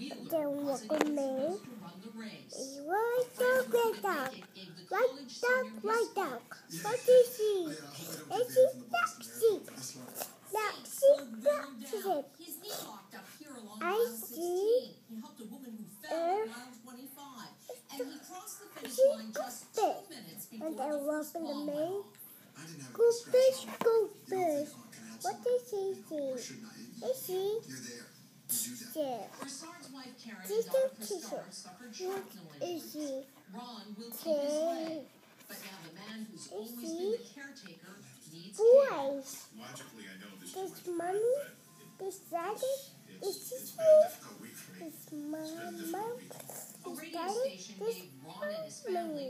Then look at me. White dog, red dog. White dog, white dog. What do you see? I see black sheep. Black sheep, black sheep. I see fish. And I walk in the main. Go fish, go fish. What does he see? I see teacher. Teacher. What is he? Teacher. Is he? Boys. This mommy, this daddy, this is me. This mama, this daddy, this mommy.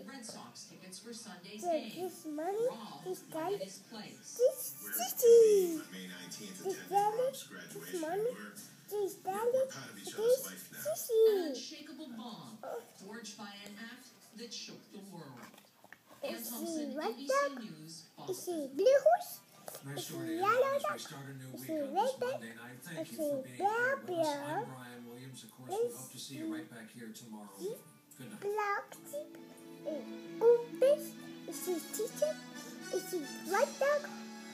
This mommy, this daddy, this sissy. This daddy, this mommy, this daddy, this sissy. Unshakable bomb forged by an act that shook the world. Is he red dog? Is he blue horse? Is he yellow dog? Is he red dog? Is he brown bear? Is he black sheep? Goldfish? Is he teacher? Is he white dog?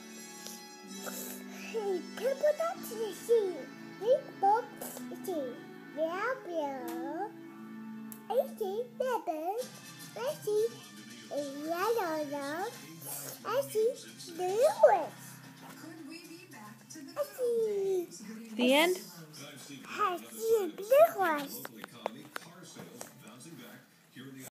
Is he purple dog? Is he rainbow? Is he brown bear? Is he rabbit? Is he a yellow dog? I see blue horse. I see. The end? I see a blue horse.